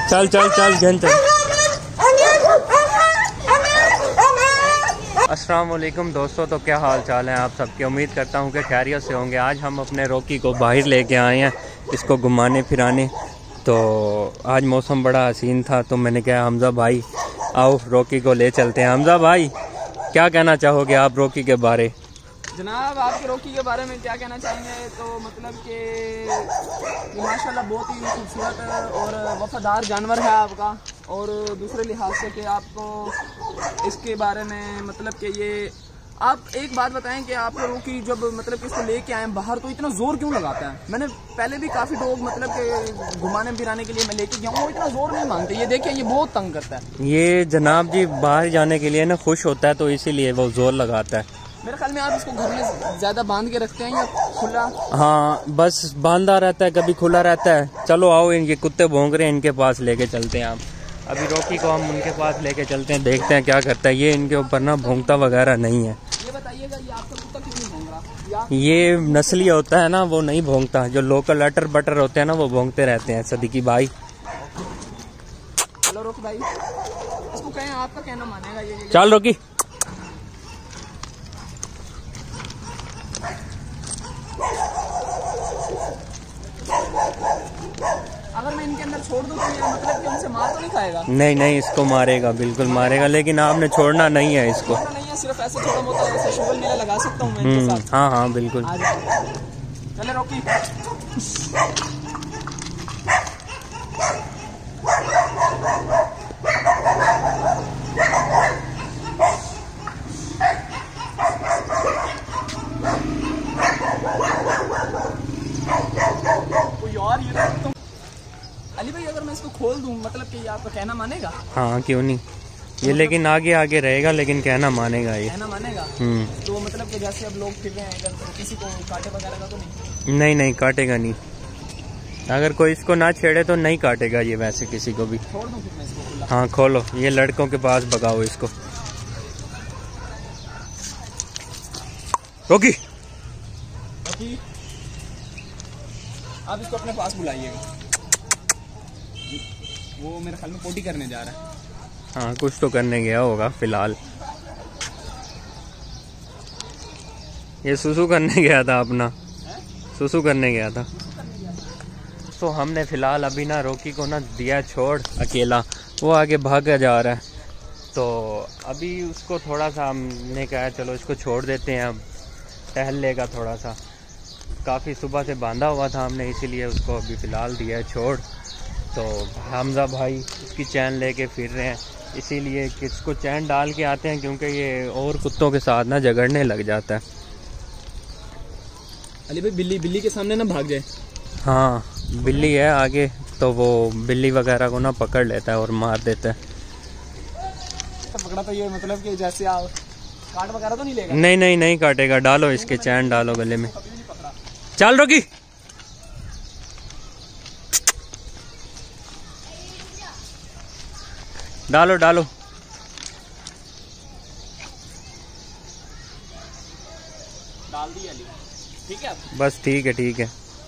चल चल चल जन चल। अस्सलाम वालेकुम दोस्तों, तो क्या हाल चाल है आप सबके। उम्मीद करता हूँ कि खैरियत से होंगे। आज हम अपने रॉकी को बाहर लेके आए हैं, इसको घुमाने फिराने। तो आज मौसम बड़ा हसीन था, तो मैंने कहा हमजा भाई आओ रॉकी को ले चलते हैं। हमजा भाई क्या कहना चाहोगे आप रॉकी के बारे? जनाब आपके रॉकी के बारे में क्या कहना चाहेंगे, तो मतलब कि माशाल्लाह बहुत ही खूबसूरत और वफादार जानवर है आपका। और दूसरे लिहाज से कि आपको इसके बारे में मतलब कि ये आप एक बात बताएं कि आप रॉकी जब मतलब कि इसको लेके आए बाहर तो इतना जोर क्यों लगाता है? मैंने पहले भी काफ़ी लोग मतलब कि घुमाने फिराने के लिए मैं लेके गया हूँ, वो इतना जोर नहीं मांगते। ये देखिए ये बहुत तंग करता है। ये जनाब जी बाहर जाने के लिए ना खुश होता है, तो इसीलिए वो जोर लगाता है। मेरे ख्याल में आप इसको घर में ज्यादा बांध के रखते हैं या खुला? हाँ बस बांधा रहता है, कभी खुला रहता है। चलो आओ, ये कुत्ते भौंक रहे हैं, इनके पास लेके चलते हैं। आप अभी रॉकी को हम उनके पास लेके चलते हैं, देखते हैं क्या करता है। ये इनके ऊपर ना भौंकता वगैरह नहीं है। ये बताइएगा ये आपका कुत्ता क्यों नहीं भौंक रहा? ये नस्ली होता है ना, वो नहीं भौंकता। जो लोकल अटर बटर होते हैं ना वो भौंकते रहते हैं। सदीकी भाई चलो रॉकी भाई इसको कहें, आपका कहना मानेगा ये। चल रॉकी अगर मैं इनके अंदर छोड़ दूं तो ये मतलब कि उनसे मार तो नहीं खाएगा? नहीं नहीं इसको मारेगा, बिल्कुल मारेगा, लेकिन आपने छोड़ना नहीं है इसको। नहीं है, सिर्फ ऐसे छोटा मोटा ऐसे शुगर मेला लगा सकता हूँ मैं इनके साथ। हाँ हाँ बिल्कुल। चले रॉकी यार। ये तो अली भाई अगर मैं इसको खोल दूं मतलब कि ये आपका कहना मानेगा? हाँ क्यों नहीं, ये लेकिन आगे आगे रहेगा, लेकिन कहना मानेगा। ये कहना मानेगा। तो मतलब कि जैसे अब लोग फिर रहे हैं इधर, तो किसी को काटे वगैरह का तो नहीं? नहीं नहीं काटेगा नहीं। अगर कोई इसको ना छेड़े तो नहीं काटेगा ये, वैसे किसी को भी। छोड़ दूं फिर मैं इसको खुला? हाँ खोलो, ये लड़कों के पास भगाओ इसको। रॉकी आप इसको अपने पास बुलाइएगा, वो मेरे ख्याल में पोटी करने जा रहा है। हाँ कुछ तो करने गया होगा फिलहाल। ये सुसु करने गया था, अपना सुसु करने गया था। तो हमने फिलहाल अभी ना रॉकी को ना दिया छोड़ अकेला, वो आगे भागा जा रहा है। तो अभी उसको थोड़ा सा हमने कहा चलो इसको छोड़ देते हैं, अब टहल लेगा थोड़ा सा। काफ़ी सुबह से बांधा हुआ था हमने, इसीलिए उसको अभी फ़िलहाल दिया है छोड़। तो हमजा भाई उसकी चैन लेके फिर रहे हैं, इसीलिए कि इसको चैन डाल के आते हैं, क्योंकि ये और कुत्तों के साथ ना झगड़ने लग जाता है। अली भाई बिल्ली के सामने ना भाग जाए। हाँ बिल्ली है आगे, तो वो बिल्ली वगैरह को ना पकड़ लेता है और मार देता है। पकड़ा तो ये मतलब कि जैसे आप काट वगैरह तो नहीं लेगा? नहीं नहीं नहीं काटेगा। डालो इसके चैन डालो गले में। चल रॉकी डालो डालो। डाल दिया अली, ठीक है बस ठीक है ठीक है।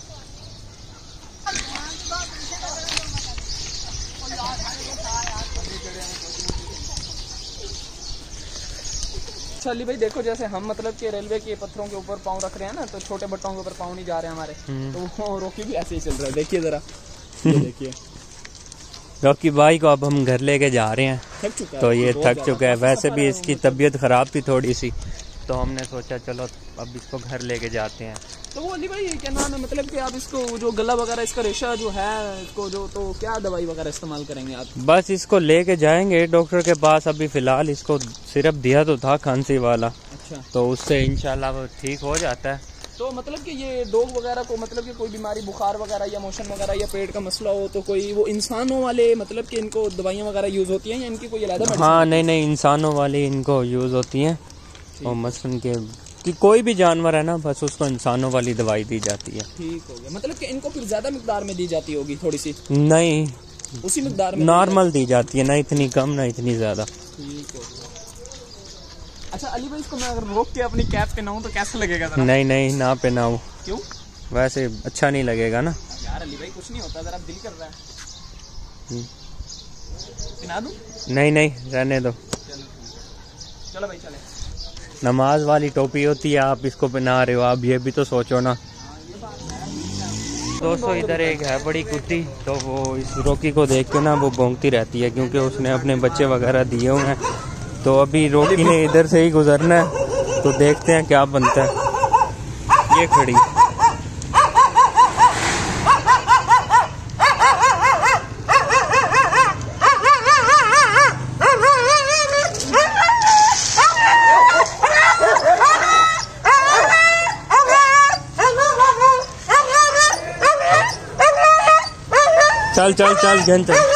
अच्छा अली भाई देखो, जैसे हम मतलब कि रेलवे के पत्थरों के ऊपर पाँव रख रहे हैं ना, तो छोटे बट्टों के ऊपर पाँव नहीं जा रहे हैं हमारे। तो वो रॉकी भी ऐसे ही चल रहा है, देखिए जरा। देखिए रॉकी भाई को अब हम घर लेके जा रहे हैं, थक चुका है, तो ये थक चुका है। वैसे भी इसकी तबीयत ख़राब थी थोड़ी सी, तो हमने सोचा चलो अब इसको घर लेके जाते हैं। तो वो अली भाई क्या नाम है मतलब कि आप इसको जो गला वगैरह इसका रेशा जो है इसको जो, तो क्या दवाई वगैरह इस्तेमाल करेंगे आप? बस इसको लेके जाएंगे डॉक्टर के पास। अभी फ़िलहाल इसको सिरप दिया तो था खांसी वाला। अच्छा, तो उससे इंशाल्लाह वो ठीक हो जाता है। तो मतलब कि ये डॉग वगैरह को मतलब कि कोई बीमारी बुखार वगैरह या मोशन वगैरह या पेट का मसला हो, तो कोई वो इंसानों वाले मतलब कि इनको दवाइयाँ वगैरह यूज़ होती हैं या इनकी कोई अलग? हाँ नहीं नहीं इंसानों वाली इनको यूज़ होती हैं। और मसलन के कि कोई भी जानवर है ना, बस उसको इंसानों वाली दवाई दी जाती है। ठीक हो गया। मतलब कि इनको फिर ज़्यादा मिकदार में दी जाती होगी थोड़ी सी? नहीं उसी मिकदार में नॉर्मल दी जाती है, ना इतनी कम ना इतनी ज़्यादा। ठीक हो गया। अच्छा अली भाई इसको मैं अगर रोक के अपनी कैप पहनाऊं तो कैसा लगेगा? नहीं नहीं ना पहनाओ। क्यों? वैसे अच्छा नहीं लगेगा ना यार अली भाई कुछ नहीं होता, जरा दिल कर रहा है। पिना दूं? नहीं नहीं, रहने दो। चलो भाई चले। नमाज वाली टोपी होती है, आप इसको पहना रहे हो, आप ये भी तो सोचो ना। दोस्तों इधर एक है बड़ी कुत्ती, तो वो इस रॉकी को देख के ना वो भौंकती रहती है, क्योंकि उसने अपने बच्चे वगैरह दिए हुए हैं। तो अभी रॉकी ने इधर से ही गुजरना है, तो देखते हैं क्या बनता है। ये खड़ी चल चल चल जन चल।